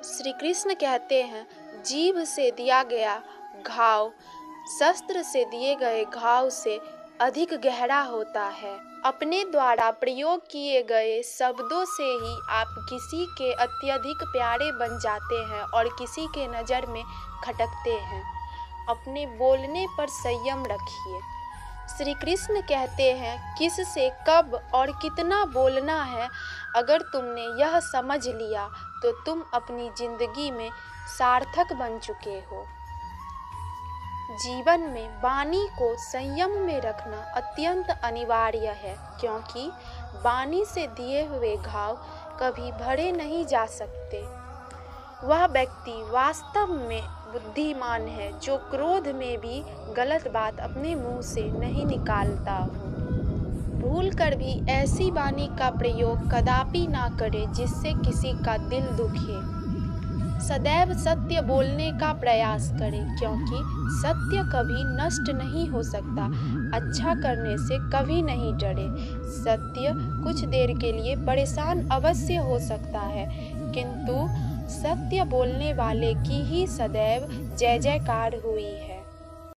श्री कृष्ण कहते हैं, जीभ से दिया गया घाव शस्त्र से दिए गए घाव से अधिक गहरा होता है। अपने द्वारा प्रयोग किए गए शब्दों से ही आप किसी के अत्यधिक प्यारे बन जाते हैं और किसी के नज़र में खटकते हैं। अपने बोलने पर संयम रखिए। श्री कृष्ण कहते हैं, किससे कब और कितना बोलना है, अगर तुमने यह समझ लिया तो तुम अपनी जिंदगी में सार्थक बन चुके हो। जीवन में वाणी को संयम में रखना अत्यंत अनिवार्य है, क्योंकि वाणी से दिए हुए घाव कभी भरे नहीं जा सकते। वह व्यक्ति वास्तव में बुद्धिमान है जो क्रोध में भी गलत बात अपने मुंह से नहीं निकालता हो। भूल कर भी ऐसी वाणी का प्रयोग कदापि ना करें जिससे किसी का दिल दुखे। सदैव सत्य बोलने का प्रयास करें, क्योंकि सत्य कभी नष्ट नहीं हो सकता। अच्छा करने से कभी नहीं डरे। सत्य कुछ देर के लिए परेशान अवश्य हो सकता है, किंतु सत्य बोलने वाले की ही सदैव जय जयकार हुई है।